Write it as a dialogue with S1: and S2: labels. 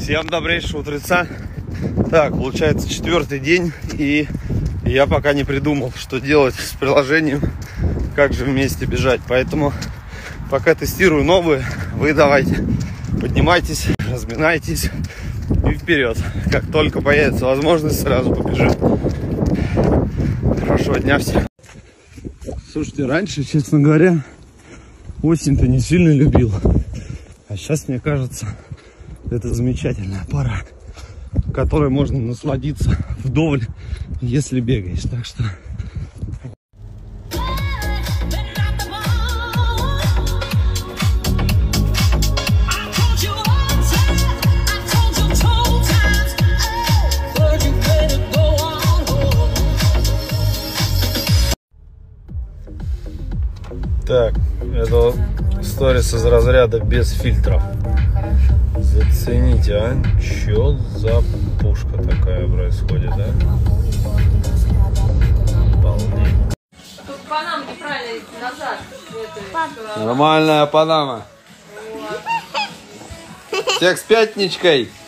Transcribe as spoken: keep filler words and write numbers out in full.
S1: Всем добрейшего утреца. Так, получается четвертый день, и я пока не придумал, что делать с приложением, как же вместе бежать. Поэтому пока тестирую новые, вы давайте поднимайтесь, разминайтесь и вперед. Как только появится возможность, сразу побежим. Хорошего дня всем. Слушайте, раньше, честно говоря, осень-то не сильно любил. А сейчас, мне кажется, это замечательная пора, которой можно насладиться вдоволь, если бегаешь. Так что... Так, это сторис из разряда без фильтров. Зацените, а? Чё за пушка такая происходит, а? Обалдеть.
S2: Тут Панама неправильно назад.
S1: Нормальная Панама. Всех с пятничкой.